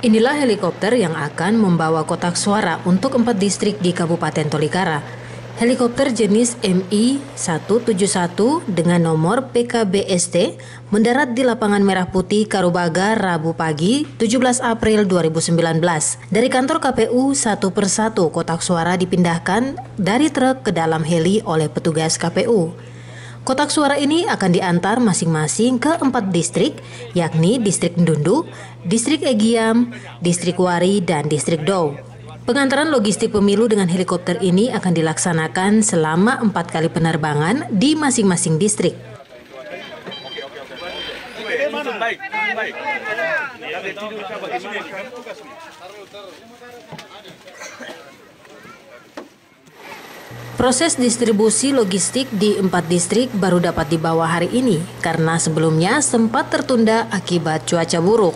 Inilah helikopter yang akan membawa kotak suara untuk 4 distrik di Kabupaten Tolikara. Helikopter jenis Mi-171 dengan nomor PKBST mendarat di lapangan Merah Putih Karubaga Rabu pagi 17 April 2019. Dari kantor KPU, satu persatu kotak suara dipindahkan dari truk ke dalam heli oleh petugas KPU. Kotak suara ini akan diantar masing-masing ke 4 distrik, yakni Distrik Ndundu, Distrik Egiam, Distrik Wari, dan Distrik Dau. Pengantaran logistik pemilu dengan helikopter ini akan dilaksanakan selama 4 kali penerbangan di masing-masing distrik. Proses distribusi logistik di 4 distrik baru dapat dibawa hari ini karena sebelumnya sempat tertunda akibat cuaca buruk.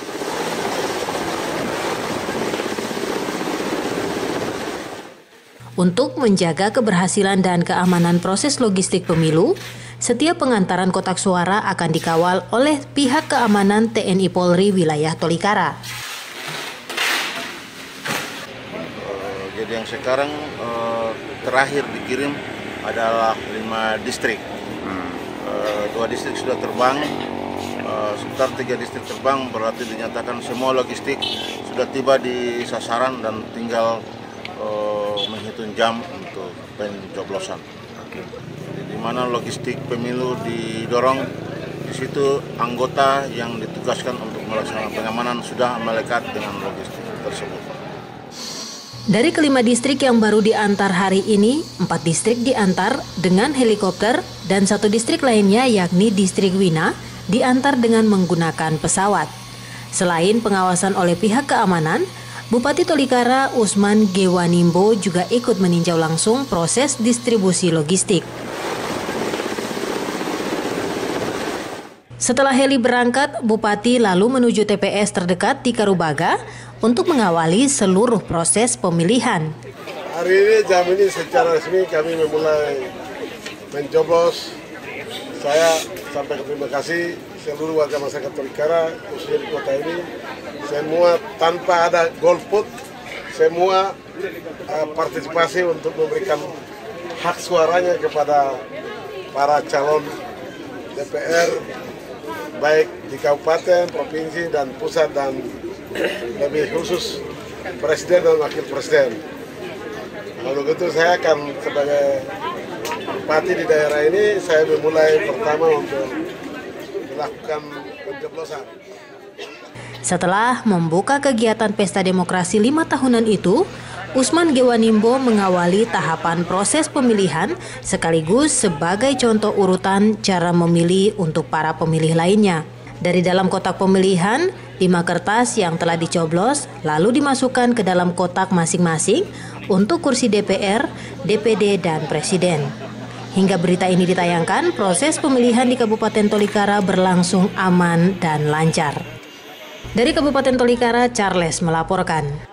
Untuk menjaga keberhasilan dan keamanan proses logistik pemilu, setiap pengantaran kotak suara akan dikawal oleh pihak keamanan TNI Polri wilayah Tolikara. Jadi yang sekarang terakhir dikirim adalah 5 distrik. 2 distrik sudah terbang, sekitar 3 distrik terbang, berarti dinyatakan semua logistik sudah tiba di sasaran dan tinggal menghitung jam untuk pencoblosan. Di mana logistik pemilu didorong, di situ anggota yang ditugaskan untuk melaksanakan pengamanan sudah melekat dengan logistik tersebut. Dari kelima distrik yang baru diantar hari ini, 4 distrik diantar dengan helikopter dan 1 distrik lainnya yakni Distrik Wina diantar dengan menggunakan pesawat. Selain pengawasan oleh pihak keamanan, Bupati Tolikara Usman Gewanimbo juga ikut meninjau langsung proses distribusi logistik. Setelah heli berangkat, Bupati lalu menuju TPS terdekat di Karubaga untuk mengawali seluruh proses pemilihan. Hari ini jam ini secara resmi kami memulai mencoblos. Saya sampaikan terima kasih seluruh warga masyarakat Tolikara, khususnya di kota ini. Semua tanpa ada golput, semua partisipasi untuk memberikan hak suaranya kepada para calon DPR, baik di kabupaten, provinsi, dan pusat, dan lebih khusus presiden dan wakil presiden. Kalau begitu saya akan sebagai bupati di daerah ini, saya memulai pertama untuk melakukan pencoblosan. Setelah membuka kegiatan pesta demokrasi 5 tahunan itu, Usman Gewanimbo mengawali tahapan proses pemilihan sekaligus sebagai contoh urutan cara memilih untuk para pemilih lainnya. Dari dalam kotak pemilihan, 5 kertas yang telah dicoblos lalu dimasukkan ke dalam kotak masing-masing untuk kursi DPR, DPD, dan Presiden. Hingga berita ini ditayangkan, proses pemilihan di Kabupaten Tolikara berlangsung aman dan lancar. Dari Kabupaten Tolikara, Charles melaporkan.